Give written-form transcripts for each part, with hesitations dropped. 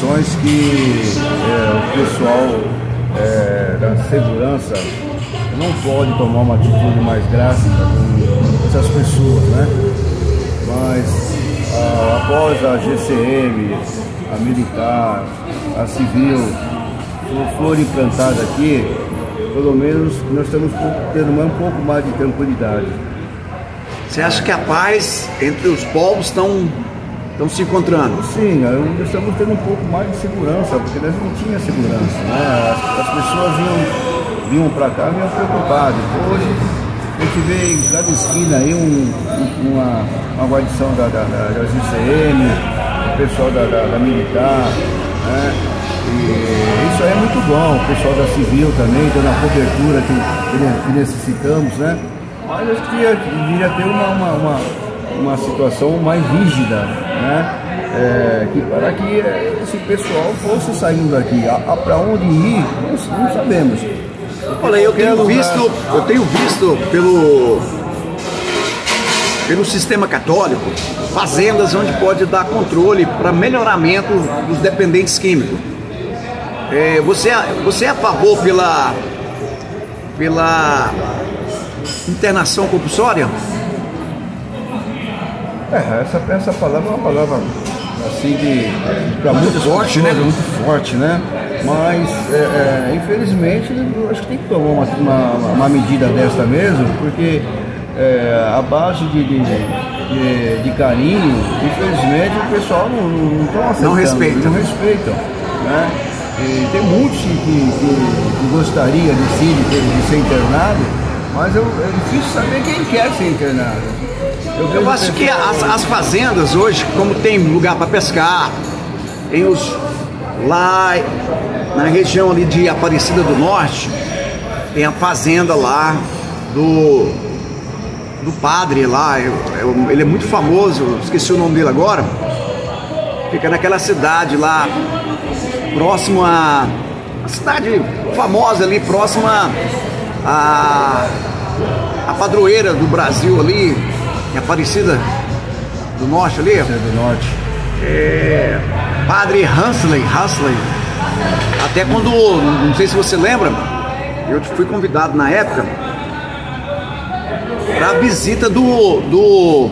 condições que o pessoal da segurança não pode tomar uma atitude mais drástica com essas pessoas, né? Mas após a GCM, a militar, a civil for implantada aqui, pelo menos nós estamos tendo um pouco mais de tranquilidade. Você acha que a paz entre os povos estão se encontrando? Sim, nós estamos tendo um pouco mais de segurança, porque nós não tínhamos segurança, né? As pessoas vinham para cá, vinham preocupadas. Hoje a gente vê em cada esquina aí uma guarnição da GCM, o pessoal da militar, né? E isso aí é muito bom, o pessoal da civil também, dando a cobertura que necessitamos, né? Mas eu queria ter uma situação mais rígida, né? Para que esse pessoal fosse saindo daqui. Para onde ir, não sabemos. Olha, eu tenho visto pelo sistema católico fazendas onde pode dar controle para melhoramento dos dependentes químicos. Você é a favor pela internação compulsória? Essa palavra é uma palavra assim para muitas forte, né? Muito forte, né? Mas infelizmente eu acho que tem que tomar uma medida desta mesmo, porque a base de carinho, infelizmente o pessoal não está aceitando, não respeitam, né? E tem muitos que gostaria de ser internado, mas é difícil saber quem quer ser internado. Eu acho que as fazendas hoje, como tem lugar para pescar, tem lá na região ali de Aparecida do Norte, tem a fazenda lá do padre lá, ele é muito famoso, esqueci o nome dele agora, fica naquela cidade lá, próximo a cidade famosa ali, próxima a padroeira do Brasil ali, em Aparecida do Norte ali. Do Norte. Padre Hansley. Até quando, não sei se você lembra, eu fui convidado na época para a visita do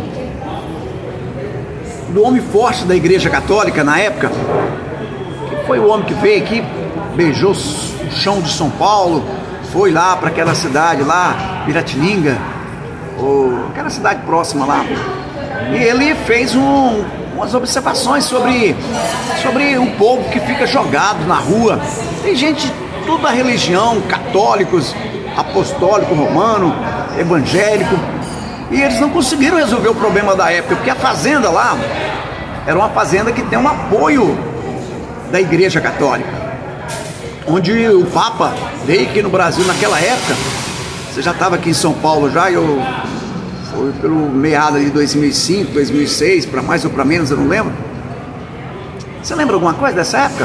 homem forte da Igreja Católica na época, que foi o homem que veio aqui, beijou o chão de São Paulo, foi lá para aquela cidade lá, Piratininga, aquela cidade próxima lá, e ele fez umas observações sobre o povo que fica jogado na rua. Tem gente de toda a religião, católicos, apostólico, romano, evangélico, e eles não conseguiram resolver o problema da época, porque a fazenda lá era uma fazenda que tem um apoio da Igreja Católica, onde o Papa veio aqui no Brasil naquela época. Você já estava aqui em São Paulo já, foi pelo meado de 2005, 2006, para mais ou para menos, eu não lembro. Você lembra alguma coisa dessa época?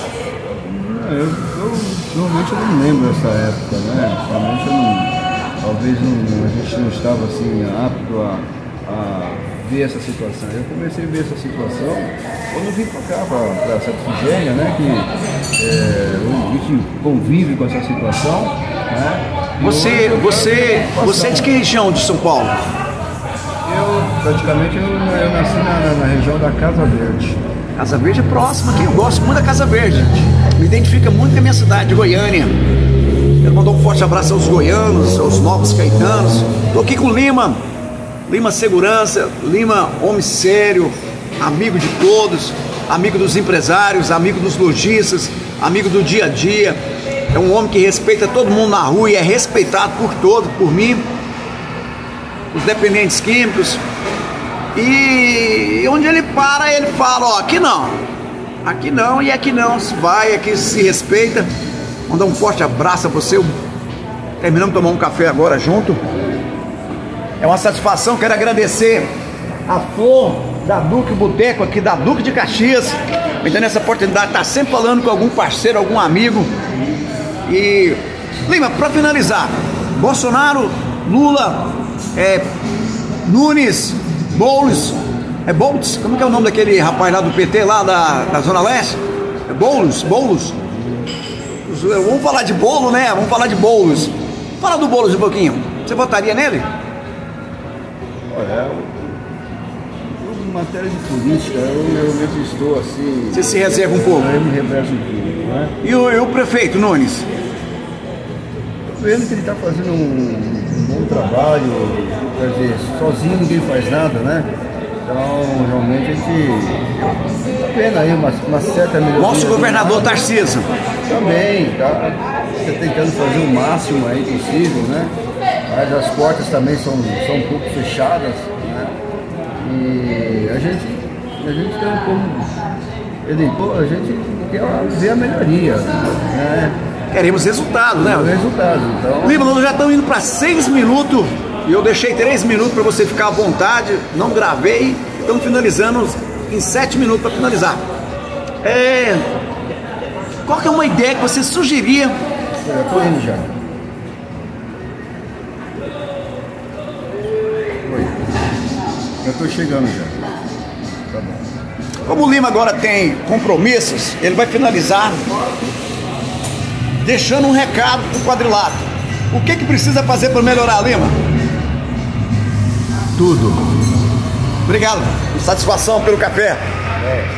Normalmente eu não lembro dessa época, né? Realmente talvez a gente não estava assim apto a ver essa situação. Eu comecei a ver essa situação quando eu vim para cá, para Santa Efigênia, né? Que a gente convive com essa situação, né? Você é de que região de São Paulo? Eu praticamente nasci na região da Casa Verde. Casa Verde é próxima aqui, eu gosto muito da Casa Verde. Me identifica muito com a minha cidade de Goiânia. Quero mandar um forte abraço aos goianos, aos novos caetanos. Estou aqui com o Lima Segurança, Lima homem sério, amigo de todos, amigo dos empresários, amigo dos lojistas, amigo do dia a dia. É um homem que respeita todo mundo na rua e é respeitado por todos, por mim, os dependentes químicos. E onde ele para, ele fala, ó, aqui não e aqui não se vai, aqui se respeita. Mandar um forte abraço a você. Terminamos de tomar um café agora junto. É uma satisfação, quero agradecer a Flor da Duque Boteco aqui, da Duque de Caxias, me dando essa oportunidade de estar sempre falando com algum parceiro, algum amigo. E Lima, para finalizar, Bolsonaro, Lula, Nunes, Boulos, Boltz, como que é o nome daquele rapaz lá do PT, lá da Zona Leste? Boulos? Vamos falar de bolo, né? Vamos falar de bolos. Fala do Boulos um pouquinho. Você votaria nele? Olha, em matéria de política, eu realmente estou assim... Você se reserva um pouco? Eu me reverso um pouco, né? E o prefeito Nunes? Estou vendo que ele está fazendo um bom trabalho, quer dizer, sozinho ninguém faz nada, né? Então, realmente, a gente está vendo aí uma certa melhoria. Nosso governador Tarcísio. Também, tá tentando fazer o máximo aí possível, né? Mas as portas também são um pouco fechadas, né? E a gente tem como eleitor, a gente quer ver a melhoria, né? Queremos resultado, né? Resultado, então... Lima, nós já estamos indo para 6 minutos e eu deixei 3 minutos para você ficar à vontade, não gravei, estamos finalizando em 7 minutos para finalizar. Qual que é uma ideia que você sugeria? Eu estou indo já. Oi. Eu estou chegando já. Tá bom. Como o Lima agora tem compromissos, ele vai finalizar deixando um recado para o quadrilátero. O que precisa fazer para melhorar, Lima? Tudo. Obrigado. Satisfação pelo café.